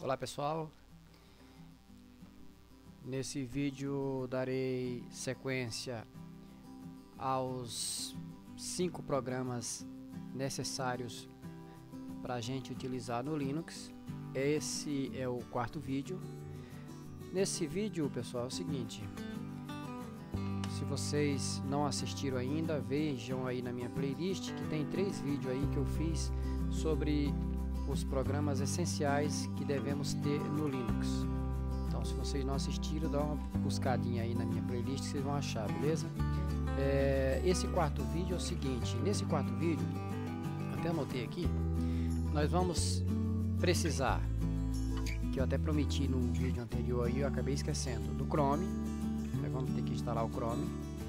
Olá pessoal, nesse vídeo darei sequência aos 5 programas necessários para a gente utilizar no Linux. Esse é o 4º vídeo. Nesse vídeo, pessoal, é o seguinte: se vocês não assistiram ainda, vejam aí na minha playlist que tem 3 vídeos aí que eu fiz sobre os programas essenciais que devemos ter no Linux. Então, se vocês não assistiram, dá uma buscadinha aí na minha playlist que vocês vão achar, beleza? Esse 4º vídeo é o seguinte: nesse 4º vídeo, até anotei aqui, nós vamos precisar, que eu até prometi no vídeo anterior aí, eu acabei esquecendo, do Chrome. Nós vamos ter que instalar o Chrome,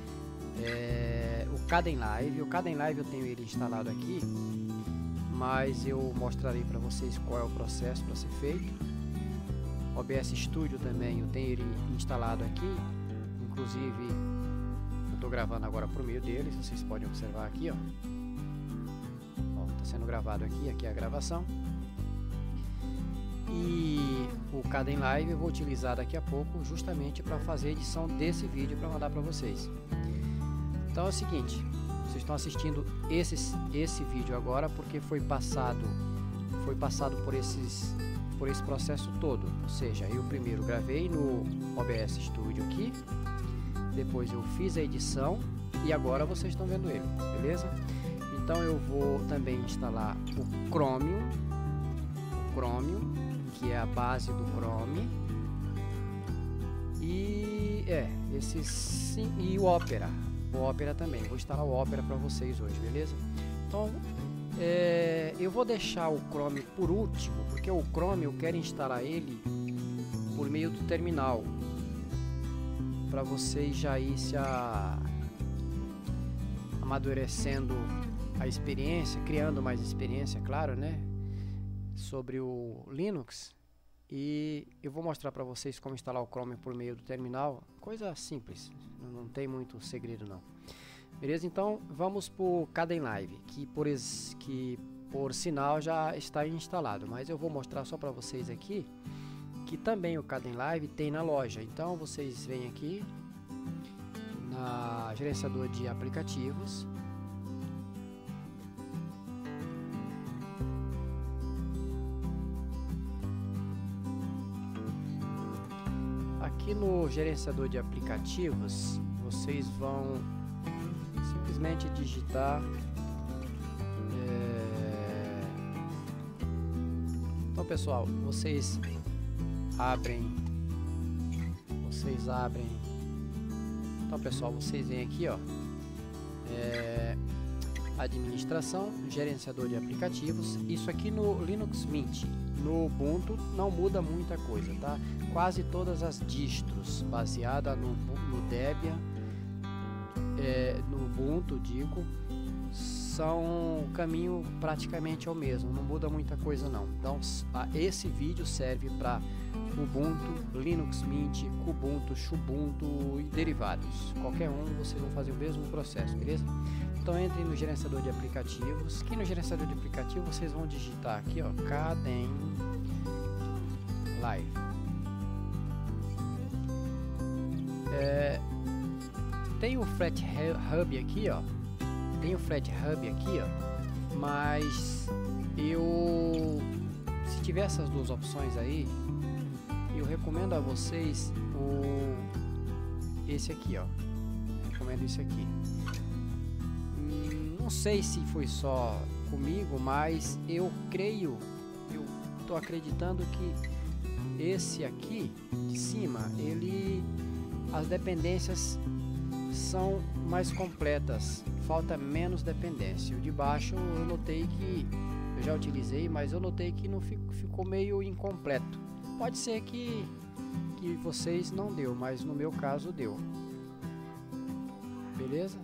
o Kdenlive. O Kdenlive eu tenho ele instalado aqui, mas eu mostrarei para vocês qual é o processo para ser feito. OBS Studio também eu tenho ele instalado aqui, inclusive eu estou gravando agora por meio dele, vocês podem observar aqui, ó, está sendo gravado aqui é a gravação. E o Kdenlive eu vou utilizar daqui a pouco justamente para fazer a edição desse vídeo para mandar para vocês. Então é o seguinte: vocês estão assistindo esse vídeo agora porque foi passado por esse processo todo. Ou seja, eu primeiro gravei no OBS Studio aqui, depois eu fiz a edição e agora vocês estão vendo ele, beleza? Então eu vou também instalar o Chromium, que é a base do Chrome, e e o Opera. O Opera também, vou instalar o Opera para vocês hoje, beleza? Então eu vou deixar o Chrome por último, porque o Chrome eu quero instalar ele por meio do terminal, para vocês já ir se amadurecendo a experiência, criando mais experiência, claro, né, sobre o Linux. E eu vou mostrar para vocês como instalar o Chrome por meio do terminal, coisa simples, não tem muito segredo não, beleza? Então vamos para o Kdenlive, que por sinal já está instalado, mas eu vou mostrar só para vocês aqui que também o Kdenlive tem na loja. Então vocês vêm aqui na gerenciador de aplicativos, aqui no gerenciador de aplicativos vocês vão simplesmente digitar então, pessoal, vocês abrem então, pessoal, vocês vêm aqui, ó, administração, gerenciador de aplicativos. Isso aqui no Linux Mint. No Ubuntu não muda muita coisa, tá? Quase todas as distros baseadas no Debian, no Ubuntu, digo, são o caminho praticamente ao mesmo, não muda muita coisa não. Então esse vídeo serve para Ubuntu, Linux Mint, Kubuntu, Xubuntu e derivados. Qualquer um vocês vão fazer o mesmo processo, beleza? Então entrem no gerenciador de aplicativos. Aqui no gerenciador de aplicativos vocês vão digitar aqui, ó, Kdenlive. Tem o FlatHub aqui, ó. Mas se tiver essas duas opções aí, eu recomendo a vocês esse aqui, ó. Recomendo esse aqui. Não sei se foi só comigo, mas eu tô acreditando que esse aqui de cima, as dependências são mais completas, falta menos dependência. O de baixo eu notei que eu já utilizei, mas eu notei que não ficou meio incompleto. Pode ser que vocês não deu, mas no meu caso deu, beleza?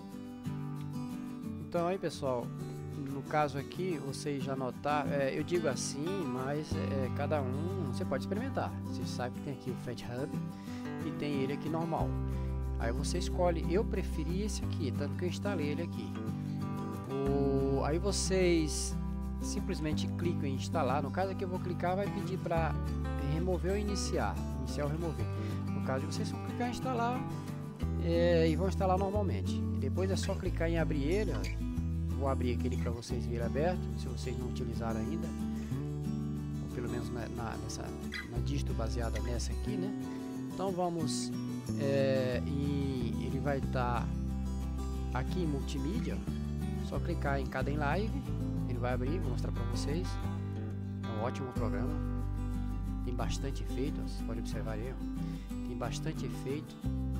Então aí, pessoal, no caso aqui vocês já notaram, eu digo assim, mas cada um, você pode experimentar. Você sabe que tem aqui o FlatHub e tem ele aqui normal. Aí você escolhe. Eu preferi esse aqui, tanto que eu instalei ele aqui. Aí vocês simplesmente clico em instalar. No caso aqui eu vou clicar, vai pedir para remover ou iniciar ou remover. No caso vocês vão clicar em instalar e vão instalar normalmente, e depois é só clicar em abrir ele. Vou abrir aquele para vocês verem aberto, se vocês não utilizaram ainda, ou pelo menos na distro baseada nessa aqui, né? Então vamos ele vai estar aqui em multimídia, só clicar em Kden Live, ele vai abrir, vou mostrar para vocês. É um ótimo programa, tem bastante efeito, vocês podem observar aí, tem bastante efeito,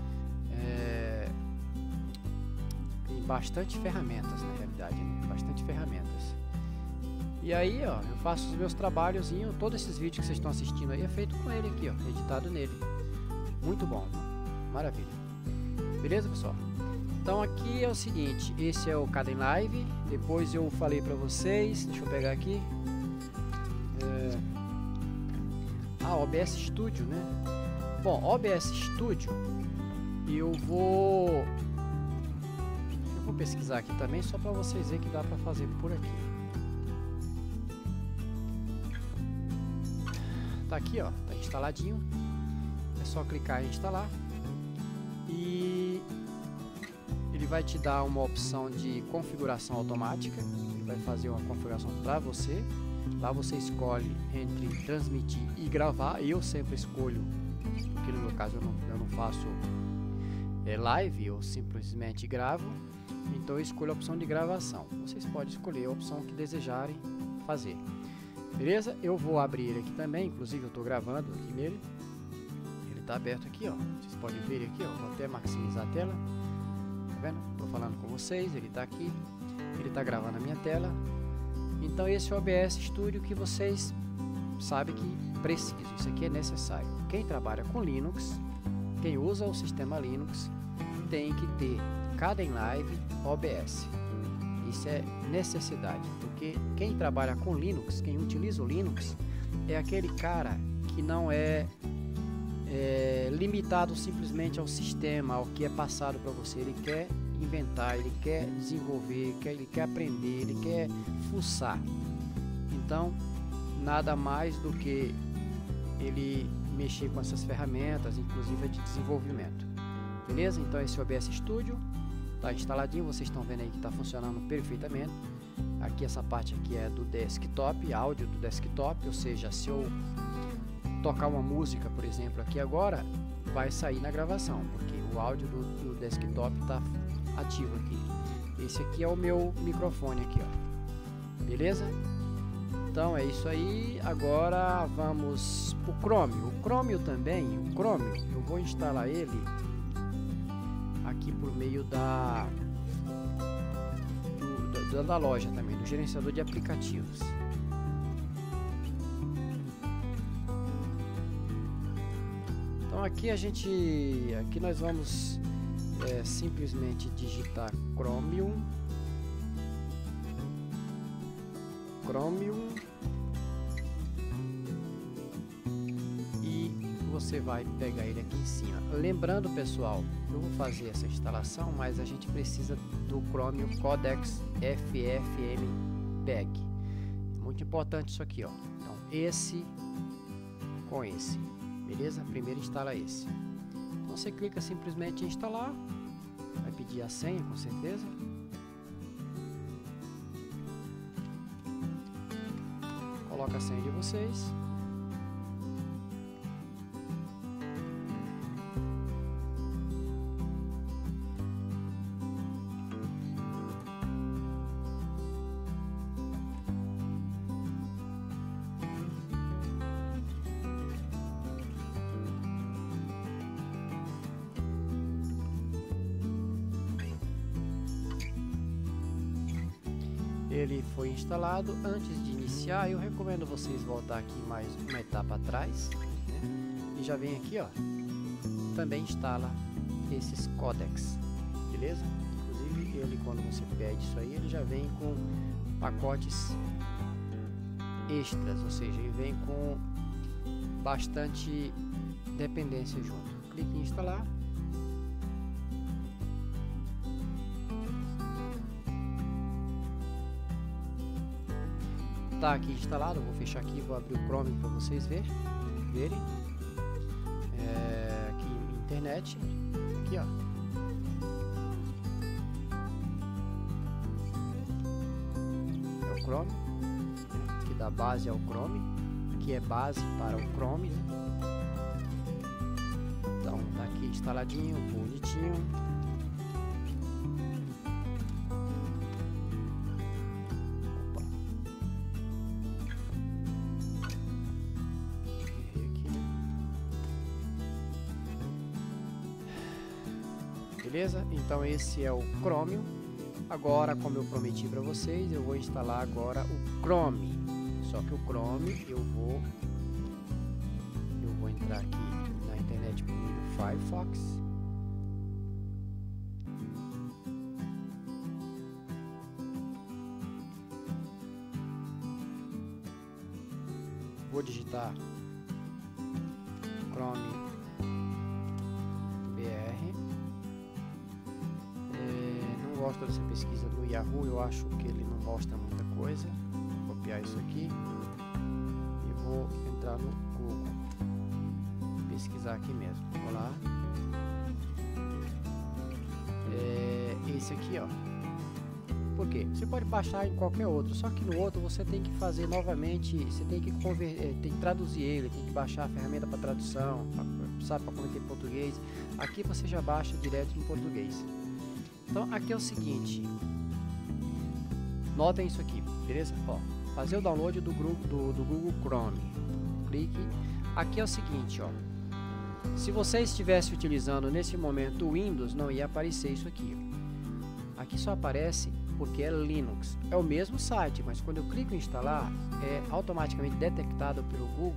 tem bastante ferramentas na realidade, né? Bastante ferramentas. E aí, ó, eu faço os meus trabalhos, todos esses vídeos que vocês estão assistindo aí é feito com ele aqui, ó, editado nele. Muito bom, maravilha. Beleza, pessoal? Então aqui é o seguinte, esse é o Kden Live. Depois eu falei pra vocês, deixa eu pegar aqui, OBS Studio, né? Bom, OBS Studio eu vou pesquisar aqui também, só para vocês verem que dá para fazer por aqui. Tá aqui, ó, tá instaladinho. É só clicar em instalar e ele vai te dar uma opção de configuração automática. Ele vai fazer uma configuração para você. Lá você escolhe entre transmitir e gravar. Eu sempre escolho, porque no meu caso eu não faço live, eu simplesmente gravo. Então eu escolho a opção de gravação. Vocês podem escolher a opção que desejarem fazer. Beleza? Eu vou abrir ele aqui também, inclusive eu estou gravando aqui nele. Ele está aberto aqui, ó. Vocês podem ver ele aqui, ó. Vou até maximizar a tela. Tá vendo? Estou falando com vocês, ele está aqui. Ele está gravando a minha tela. Então esse é o OBS Studio que vocês sabem que precisam. Isso aqui é necessário. Quem trabalha com Linux, quem usa o sistema Linux, tem que ter Kden Live OBS. Isso é necessidade, porque quem trabalha com Linux, quem utiliza o Linux, é aquele cara que não é limitado simplesmente ao sistema, ao que é passado para você. Ele quer inventar, ele quer desenvolver, ele quer aprender, ele quer fuçar. Então, nada mais do que ele mexer com essas ferramentas, inclusive de desenvolvimento. Beleza? Então esse é o OBS Studio. Está instaladinho, vocês estão vendo aí que está funcionando perfeitamente. Aqui essa parte aqui é do desktop, áudio do desktop, ou seja, se eu tocar uma música, por exemplo, aqui agora, vai sair na gravação, porque o áudio do desktop está ativo aqui. Esse aqui é o meu microfone aqui, ó. Beleza? Então é isso aí. Agora vamos pro Chromium. O Chromium também, eu vou instalar ele aqui por meio da loja também, do gerenciador de aplicativos. Então aqui aqui nós vamos simplesmente digitar Chromium e você vai pegar ele aqui em cima. Lembrando, pessoal, eu vou fazer essa instalação, mas a gente precisa do Chromium Codex FFmpeg. Muito importante isso aqui, ó. Então esse com esse, beleza? Primeiro instala esse. Então você clica simplesmente em instalar, vai pedir a senha com certeza. Coloca a senha de vocês. Ele foi instalado. Antes de iniciar, eu recomendo vocês voltar aqui mais uma etapa atrás, né? E já vem aqui, ó, também instala esses codecs, beleza? Inclusive ele, quando você pede isso aí, ele já vem com pacotes extras, ou seja, ele vem com bastante dependência junto. Clique em instalar. está aqui instalado. Eu vou fechar aqui, vou abrir o Chrome para vocês verem. Aqui internet, aqui ó. É o Chrome, que dá base ao Chrome. Aqui é base para o Chrome, né? Então tá aqui instaladinho, bonitinho. Beleza? Então esse é o Chromium. Agora, como eu prometi para vocês, eu vou instalar agora o Chrome. Só que o Chrome eu vou entrar aqui na internet por meio do Firefox. Vou digitar Chrome BR. Não gosto dessa pesquisa do Yahoo, eu acho que ele não mostra muita coisa. Vou copiar isso aqui e vou entrar no Google, pesquisar aqui mesmo. Vou lá. Esse aqui, ó. Por quê? Você pode baixar em qualquer outro, só que no outro você tem que fazer novamente, você tem que converter, tem que traduzir ele, tem que baixar a ferramenta para tradução, sabe, para converter em português. Aqui você já baixa direto em português. Então aqui é o seguinte, notem isso aqui, beleza? Ó, fazer o download do Google Chrome. Clique. Aqui é o seguinte, ó. Se você estivesse utilizando nesse momento o Windows, não ia aparecer isso aqui, ó. Aqui só aparece porque é Linux. É o mesmo site, mas quando eu clico em instalar, é automaticamente detectado pelo Google.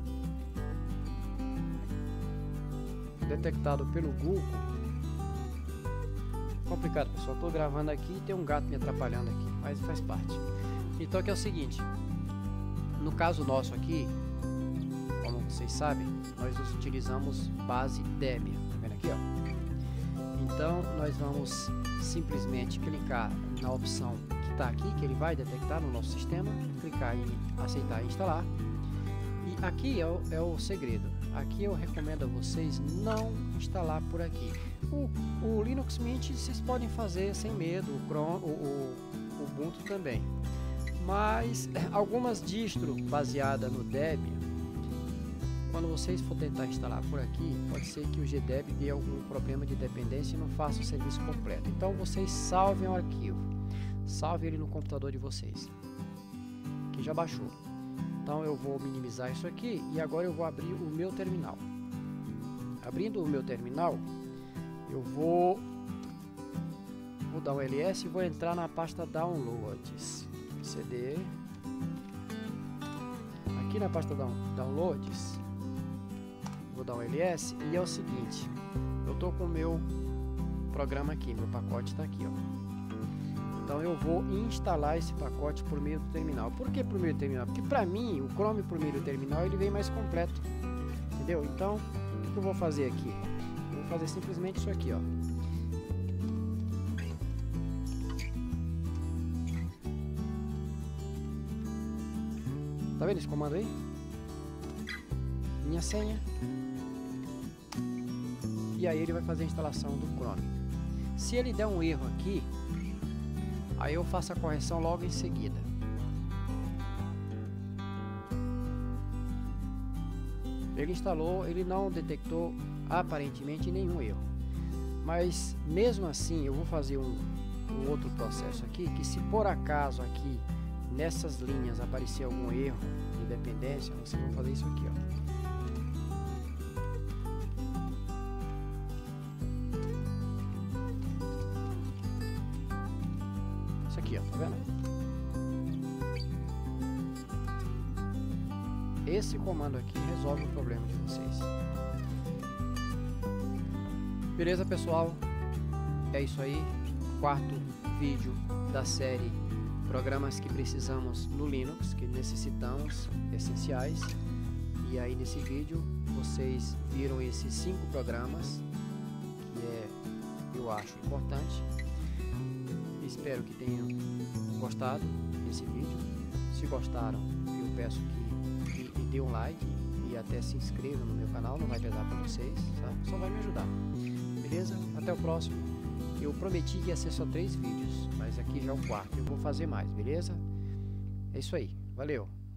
Complicado, pessoal. Estou gravando aqui e tem um gato me atrapalhando aqui, mas faz parte. Então aqui é o seguinte, no caso nosso aqui, como vocês sabem, nós utilizamos base Debian. Tá vendo aqui, ó? Então nós vamos simplesmente clicar na opção que está aqui, que ele vai detectar no nosso sistema, clicar em aceitar e instalar. E aqui é o segredo. Aqui eu recomendo a vocês não instalar por aqui. O Linux Mint vocês podem fazer sem medo, o Ubuntu também. Mas algumas distros baseadas no Debian, quando vocês for tentar instalar por aqui, pode ser que o GDEB dê algum problema de dependência e não faça o serviço completo. Então vocês salvem o arquivo, salve ele no computador de vocês, que já baixou. Então eu vou minimizar isso aqui e agora eu vou abrir o meu terminal. Abrindo o meu terminal, eu vou dar um ls e vou entrar na pasta Downloads. CD. Aqui na pasta Downloads, vou dar um ls e é o seguinte, eu tô com o meu programa aqui, meu pacote está aqui, ó. Então eu vou instalar esse pacote por meio do terminal. Por que por meio do terminal? Porque para mim o Chrome por meio do terminal ele vem mais completo, entendeu? Então o que eu vou fazer aqui? Eu vou fazer simplesmente isso aqui, ó. Tá vendo esse comando aí? Minha senha. E aí ele vai fazer a instalação do Chrome. Se ele der um erro aqui, aí eu faço a correção logo em seguida. Ele instalou, ele não detectou aparentemente nenhum erro. Mas mesmo assim eu vou fazer um outro processo aqui, que se por acaso aqui nessas linhas aparecer algum erro de dependência, vocês vão fazer isso aqui, ó. Isso aqui, ó, tá vendo? Esse comando aqui resolve o problema de vocês. Beleza, pessoal? É isso aí. Quarto vídeo da série Programas que precisamos no Linux, que necessitamos, essenciais. E aí nesse vídeo vocês viram esses 5 programas que eu acho importante. Espero que tenham gostado desse vídeo. Se gostaram, eu peço que dê um like e até se inscreva no meu canal, não vai pesar para vocês, tá? Só vai me ajudar. Beleza? Até o próximo. Eu prometi que ia ser só 3 vídeos, mas aqui já é o 4º. Eu vou fazer mais, beleza? É isso aí. Valeu!